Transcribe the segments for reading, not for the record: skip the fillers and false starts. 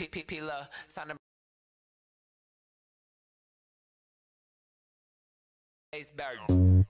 Pila, time to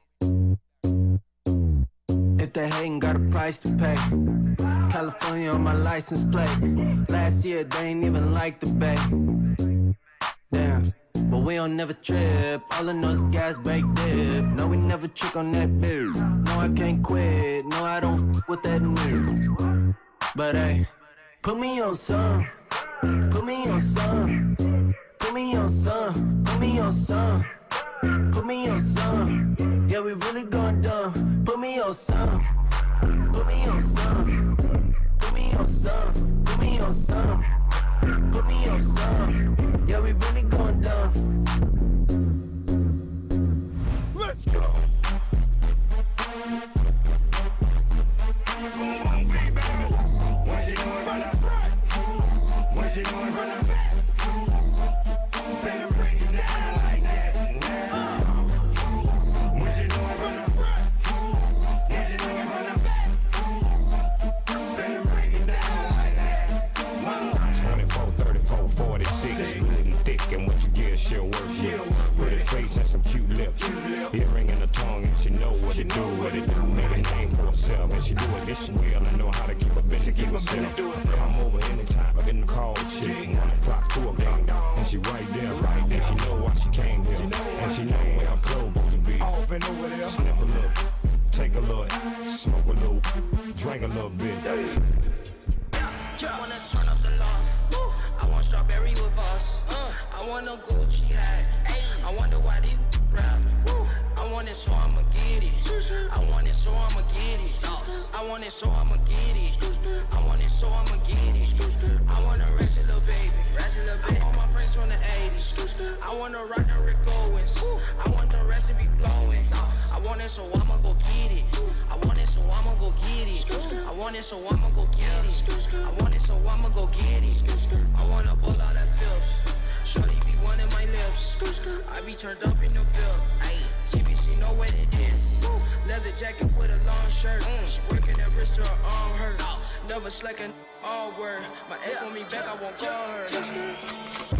If they hatin', got a price to pay. California on my license plate. Last year they ain't even like the Bay. Damn, but we don't never trip. All I know is gas bake dip. No, we never trick on that bill. No, I can't quit. No, I don't f with that new. But hey, put me on some. Put me on some. Put me on some. Put me on some. Put me on some. Yeah, we really going dumb. Put me on some. Put me on some. Put me on some. Put me on some. Put me on some. Yeah, we really going dumb. Let's go. What you doing from the front? What you doing from the back? Better break it down like that. What you doing from the front? What you doing from the back? Better break it down like that. 24, 34, 46, good and thick, and what you get, she'll work it. Pretty face and some cute lips, earring in the tongue, and she know what to do, what it do. Make a name for herself, and she do it this well, and know how to keep a bitch, keep herself. Come over anytime, I didn't call chick, 1 o'clock, 2 o'clock, and she right there, and she know why she came here, and she know where her clothes supposed to be. Sniff a little, take a look, smoke a little, drink a little bit. I wanna turn up the law. I want strawberry with us. I want a Gucci hat. I wonder why these rap. I want it, so I'ma get it. I want it, so I'ma get it. I want it, so I'ma get it. I want it, so I'ma get it. I want a ratchet little baby. I want my friends from the 80s. I want to rock the Rick Owens. I want the rest to be blowing. I want it, so I'ma go get it. I want it, so I'ma go get it. I want it, so I'ma go get it. I want it, so I'ma go get it. I wanna pull out that filth. Shorty be wanting my lips. I be turned up in the Ville. CBC know what it is. Leather jacket with a long shirt. She working that wrist to her arm hurt. Never slacking all word. My ex want me back, I won't call her.